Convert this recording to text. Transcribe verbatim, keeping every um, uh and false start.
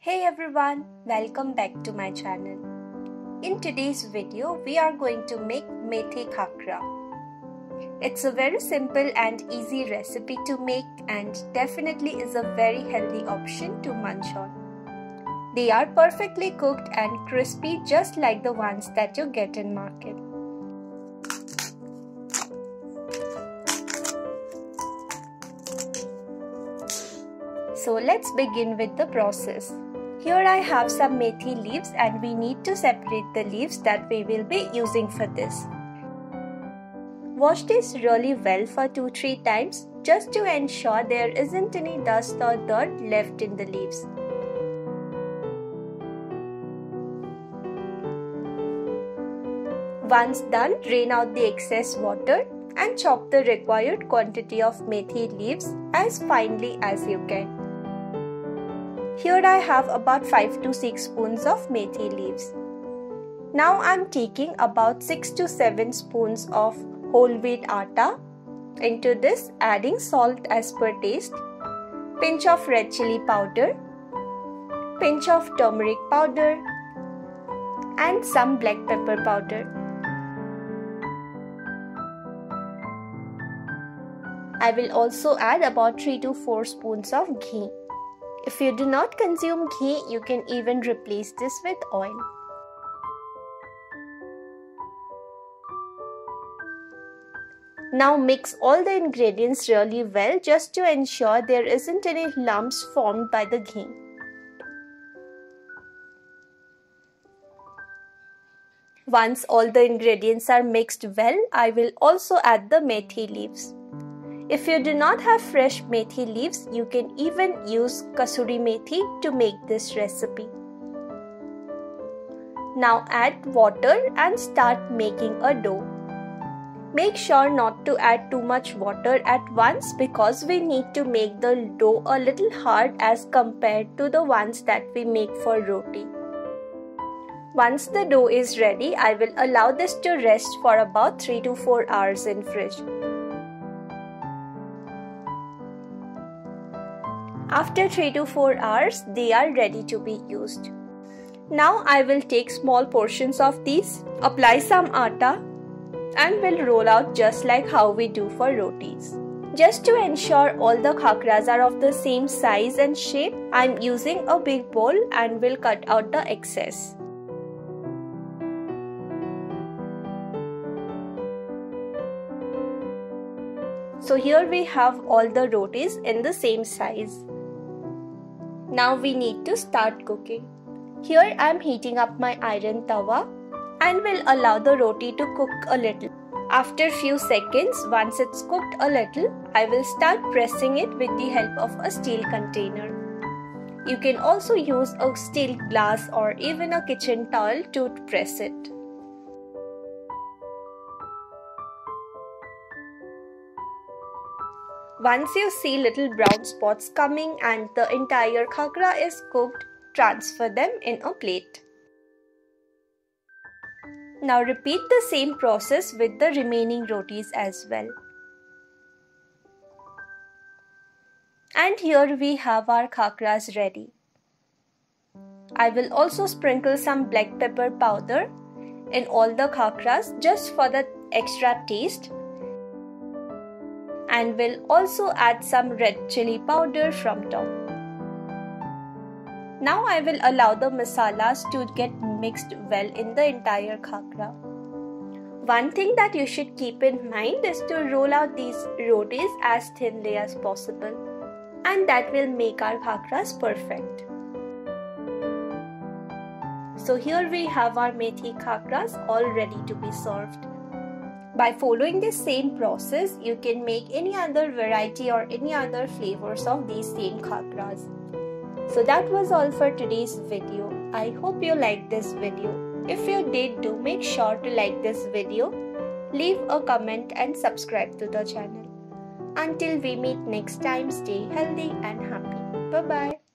Hey everyone, welcome back to my channel. In today's video, we are going to make methi khakra. It's a very simple and easy recipe to make and definitely is a very healthy option to munch on. They are perfectly cooked and crispy just like the ones that you get in market. So let's begin with the process. Here I have some methi leaves and we need to separate the leaves that we will be using for this. Wash this really well for two to three times just to ensure there isn't any dust or dirt left in the leaves. Once done, drain out the excess water and chop the required quantity of methi leaves as finely as you can. Here I have about five to six spoons of methi leaves. Now I am taking about six to seven spoons of whole wheat atta. Into this adding salt as per taste, pinch of red chili powder, pinch of turmeric powder and some black pepper powder. I will also add about three to four spoons of ghee. If you do not consume ghee, you can even replace this with oil. Now mix all the ingredients really well just to ensure there isn't any lumps formed by the ghee. Once all the ingredients are mixed well, I will also add the methi leaves. If you do not have fresh methi leaves, you can even use kasuri methi to make this recipe. Now add water and start making a dough. Make sure not to add too much water at once because we need to make the dough a little hard as compared to the ones that we make for roti. Once the dough is ready, I will allow this to rest for about three to four hours in fridge. After three to four hours, they are ready to be used. Now I will take small portions of these, apply some atta and will roll out just like how we do for rotis. Just to ensure all the khakras are of the same size and shape, I am using a big bowl and will cut out the excess. So here we have all the rotis in the same size. Now we need to start cooking. Here I am heating up my iron tawa and will allow the roti to cook a little. After few seconds, once it's cooked a little, I will start pressing it with the help of a steel container. You can also use a steel glass or even a kitchen towel to press it. Once you see little brown spots coming and the entire khakra is cooked, transfer them in a plate. Now repeat the same process with the remaining rotis as well. And here we have our khakras ready. I will also sprinkle some black pepper powder in all the khakras just for the extra taste. And will also add some red chili powder from top. Now I will allow the masalas to get mixed well in the entire khakra. One thing that you should keep in mind is to roll out these rotis as thinly as possible, and that will make our khakras perfect. So here we have our methi khakras all ready to be served. By following this same process, you can make any other variety or any other flavors of these same khakras. So that was all for today's video. I hope you liked this video. If you did, do make sure to like this video, leave a comment and subscribe to the channel. Until we meet next time, stay healthy and happy. Bye bye.